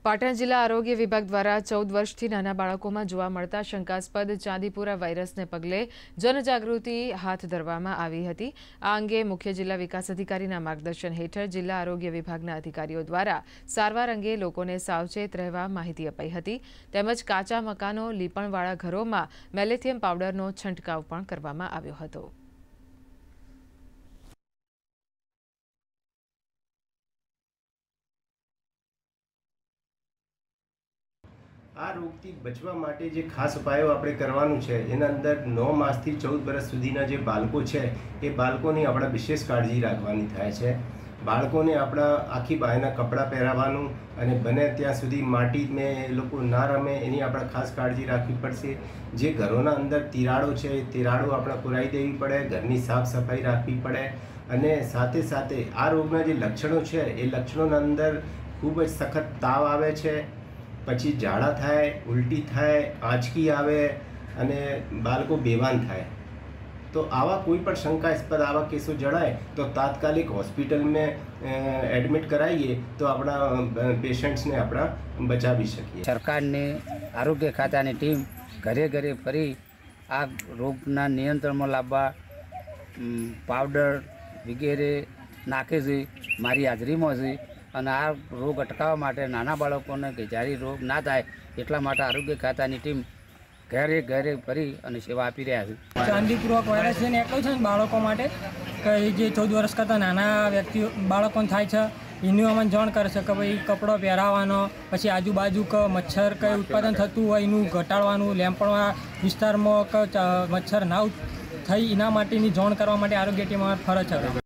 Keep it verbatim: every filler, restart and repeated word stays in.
પાટણ જિલ્લા આરોગ્ય વિભાગ દ્વારા ચૌદ વર્ષથી નાના બાળકોમાં જોવા મળતા શંકાસ્પદ ચાંદીપુરા વાયરસને પગલે જનજાગૃતિ હાથ ધરવામાં આવી હતી। આ અંગે મુખ્ય જિલ્લા વિકાસ અધિકારીના માર્ગદર્શન હેઠળ જિલ્લા આરોગ્ય વિભાગના અધિકારીઓ દ્વારા સારવાર અંગે લોકોને સાવચેત રહેવા માહિતી અપાઈ હતી તેમજ કાચા મકાનો લીપણવાળા ઘરોમાં મેલેથિયમ પાવડરનો છંટકાવ પણ કરવામાં આવ્યો હતો। આ રોગથી બચવા માટે જે ખાસ ઉપાયો આપણે કરવાનું છે એના અંદર નવ માસથી ચૌદ વર્ષ સુધીના જે બાળકો છે એ બાળકોની આપણે વિશેષ કાળજી રાખવાની થાય છે। બાળકોને આપણા આખી બાયના કપડાં પહેરાવવાનું અને બને ત્યાં સુધી માટીમાં એ લોકો ના રમે એની આપણે ખાસ કાળજી રાખવી પડશે। જે ઘરોના અંદર તિરાડો છે એ તિરાડો આપણે પુરાઈ દેવી પડે, ઘરની સાફ સફાઈ રાખવી પડે અને સાથે સાથે આ રોગના જે લક્ષણો છે એ લક્ષણોના અંદર ખૂબ જ સખત તાવ આવે છે, પછી ઝાડા થાય, ઉલટી થાય, આંચકી આવે અને બાળકો બેભાન થાય। તો આવા કોઈ પણ શંકાસ્પદ આવા કેસો જણાય તો તાત્કાલિક હોસ્પિટલ में એડમિટ કરાવીએ તો આપણા પેશન્ટ્સને આપણા બચાવી શકીએ। સરકારની આરોગ્ય ખાતાની ટીમ ઘરે ઘરે ફરી આ રોગના નિયંત્રણમાં લાવવા પાવડર વગેરે નાખે છે મારી હાજરીમાં છે અને આ રોગ અટકાવવા માટે નાના બાળકોને કે જ્યારે રોગ ના થાય એટલા માટે આરોગ્ય ખાતાની ટીમ ઘરે ઘરે ફરી અને સેવા આપી રહ્યા છે। ચાંદીપુરા વાયરસ છે ને એટલો છે ને બાળકો માટે કે જે ચૌદ વર્ષ કરતાં નાના વ્યક્તિઓ બાળકોને થાય છે એનું અમને જાણ કરે છે કે ભાઈ કપડો પહેરાવવાનો, પછી આજુબાજુ કે મચ્છર કંઈ ઉત્પાદન થતું હોય એનું ઘટાડવાનું, લેમ્પણવા વિસ્તારમાં કે મચ્છર ના થઈ એના માટેની જાણ કરવા માટે આરોગ્ય ટીમ ફરજ છે।